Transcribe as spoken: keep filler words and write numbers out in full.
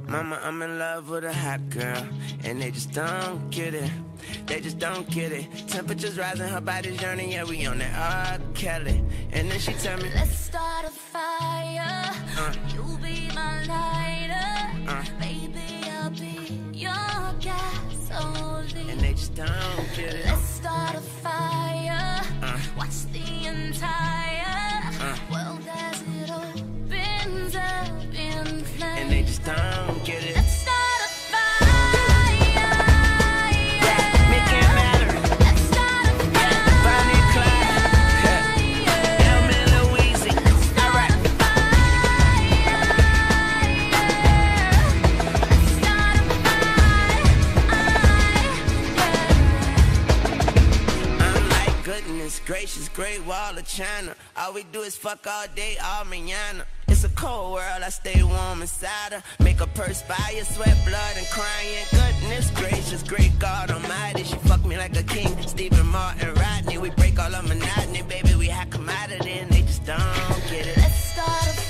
Mama, I'm in love with a hot girl, and they just don't get it. They just don't get it. Temperatures rising, her body's yearning, yeah, we on that R. Kelly. And then she tell me, let's start a fire. uh, You be my lighter. uh, Baby, I'll be your gasoline. And they just don't get it. Let's start a fire. uh, Watch the entire uh, world as it opens up in flames. And they just don't get it. Let's start a fire. Yeah, make it matter. Let's start a fire. Yeah, Bonnie and Clyde. Yeah, Elm and Louise. All right. Let's start a fire. I'm like, goodness gracious, Great Wall of China. All we do is fuck all day, all mañana. It's a cold world, I stay warm inside her. Make her perspire, sweat, blood, and crying. Goodness gracious, great God Almighty. She fuck me like a king, Stephen Martin, Rodney. We break all our monotony, baby, we high commodity, and they just don't get it. Let's start a